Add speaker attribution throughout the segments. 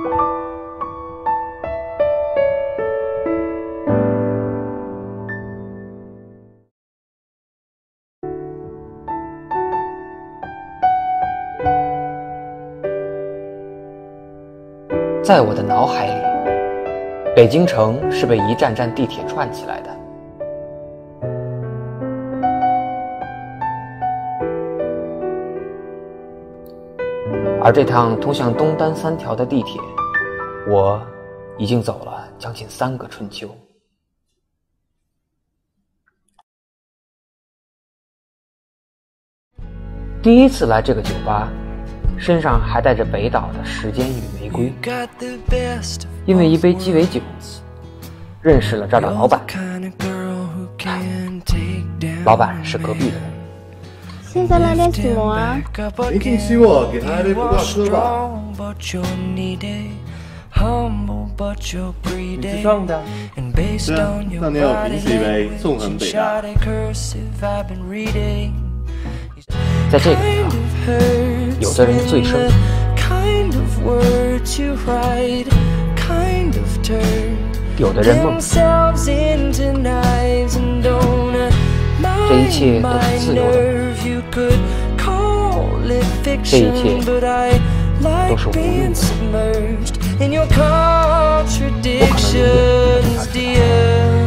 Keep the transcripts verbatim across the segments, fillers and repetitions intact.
Speaker 1: 在我的脑海里，北京城是被一站站地铁串起来的。而这趟通向东单三条的地铁，我已经走了将近三个春秋。第一次来这个酒吧，身上还带着北岛的《时间与玫瑰》，因为一杯鸡尾酒认识了这儿的老板。老板是隔壁的人。
Speaker 2: 现在来点什么啊？
Speaker 3: 没进期我给他一杯不挂科吧。
Speaker 4: 你自创的？
Speaker 3: 是啊，那你要平时一杯，纵横北大。
Speaker 1: 在这个地方，有的人醉生，有的人梦死，这一切都是自由的，这一切都是无用的。我可能永远不能跳出来。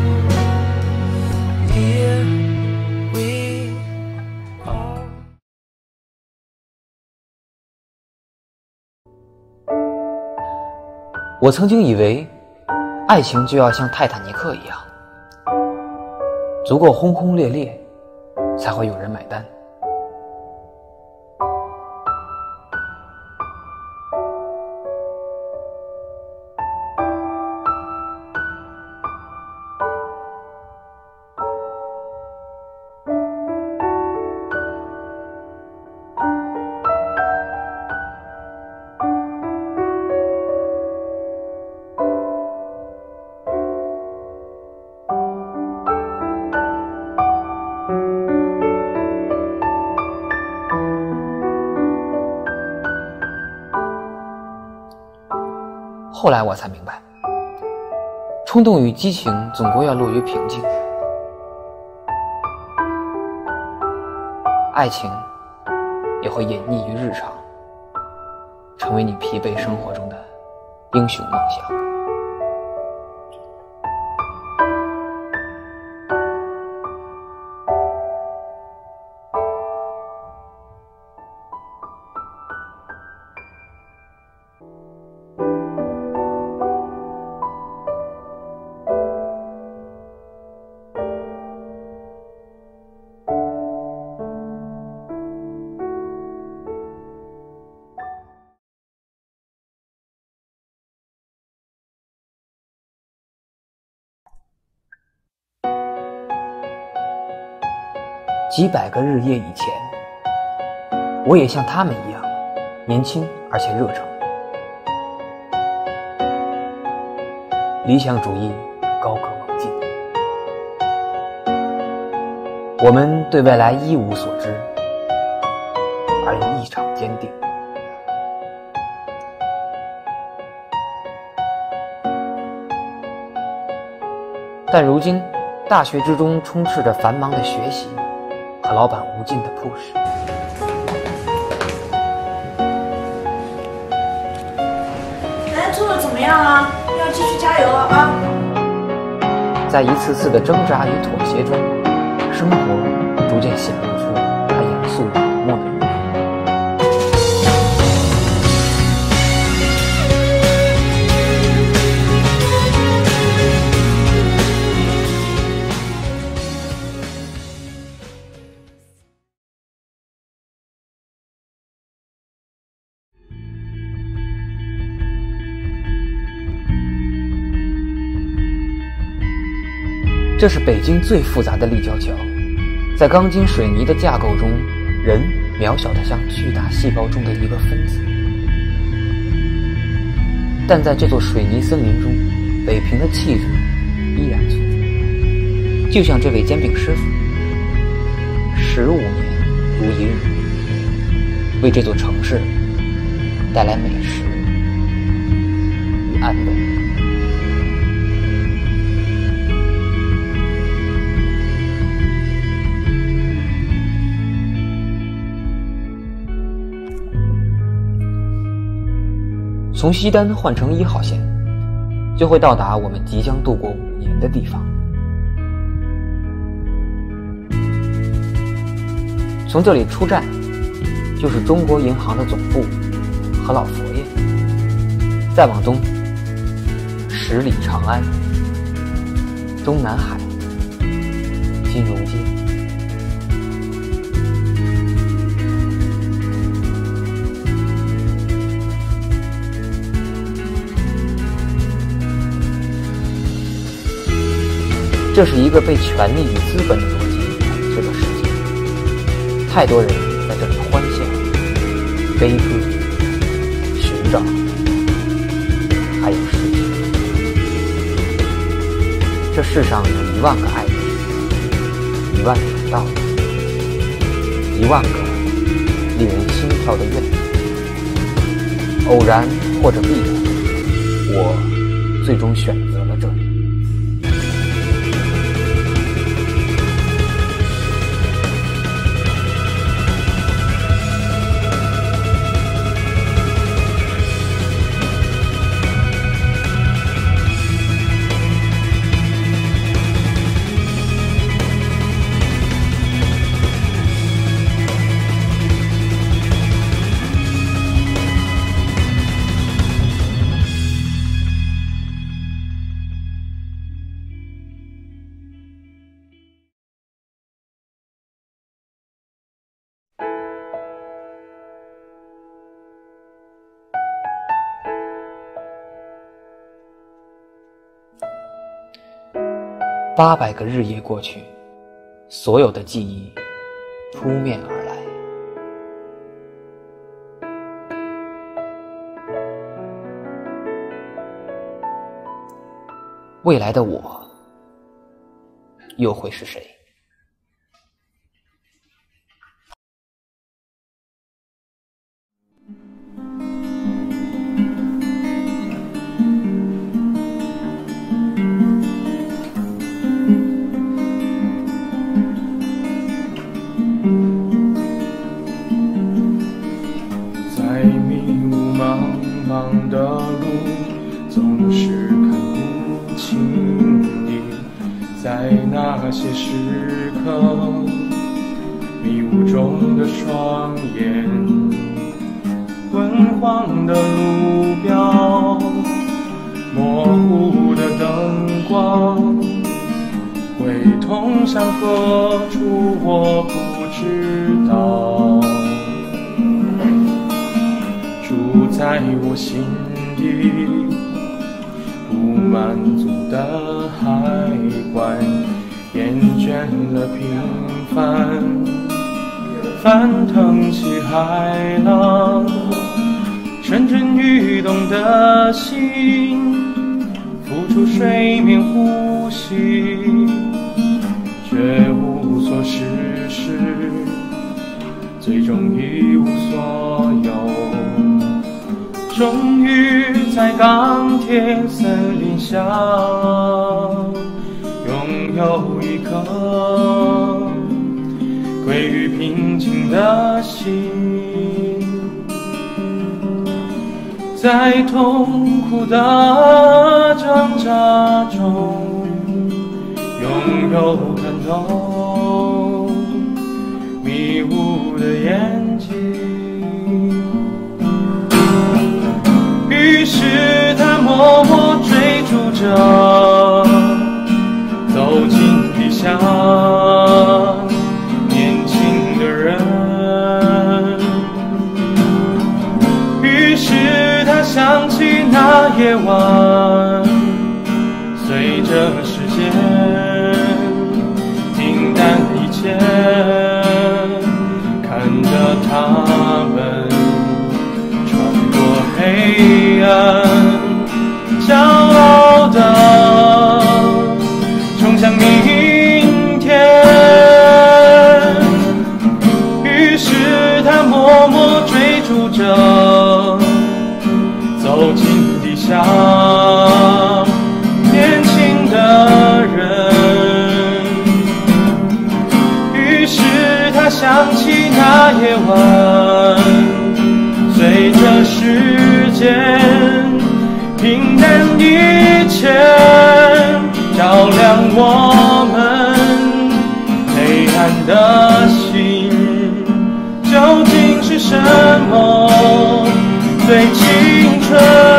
Speaker 1: 我曾经以为，爱情就要像泰坦尼克一样，足够轰轰烈烈，才会有人买单。后来我才明白，冲动与激情总归要落于平静，爱情也会隐匿于日常，成为你疲惫生活中的英雄梦想。几百个日夜以前，我也像他们一样年轻而且热诚，理想主义高歌猛进。我们对未来一无所知，而又异常坚定。但如今大学之中充斥着繁忙的学习和老板无尽的 push。
Speaker 5: 来，做的怎么样啊？要继续加油了啊！
Speaker 1: 在一次次的挣扎与妥协中，生活逐渐显露出它严肃冷漠的一面。这是北京最复杂的立交桥，在钢筋水泥的架构中，人渺小的像巨大细胞中的一个分子。但在这座水泥森林中，北平的气质依然存在。就像这位煎饼师傅，十五年如一日，为这座城市带来美食安的。从西单换乘一号线，就会到达我们即将度过五年的地方。从这里出站，就是中国银行的总部和老佛爷。再往东，十里长安、中南海、金融街。这是一个被权力与资本的逻辑统治的世界，太多人在这里欢笑、悲歌、寻找，还有失去。这世上有一万个爱人，一万种道理，一万个令人心跳的愿景。偶然或者必然，我最终选择了这里。八百个日夜过去，所有的记忆扑面而来。未来的我，又会是谁？
Speaker 4: 的路总是看不清你，在那些时刻，迷雾中的双眼，昏黄的路标，模糊的灯光，会通向何处我不知道。在我心底不满足的海关，厌倦了平凡，翻腾起海浪，蠢蠢欲动的心，浮出水面呼吸，却无所事事，最终一无所有。终于在钢铁森林下拥有一颗归于平静的心，在痛苦的挣扎中拥有看透迷雾的眼睛。于是他默默追逐着，走进地下年轻的人。于是他想起那夜晚，随着时间平淡一切，看着他们黑暗，骄傲地冲向明天。于是他默默追逐着，走进地下夜晚，随着时间平淡一切，照亮我们黑暗的心。究竟是什么最青春？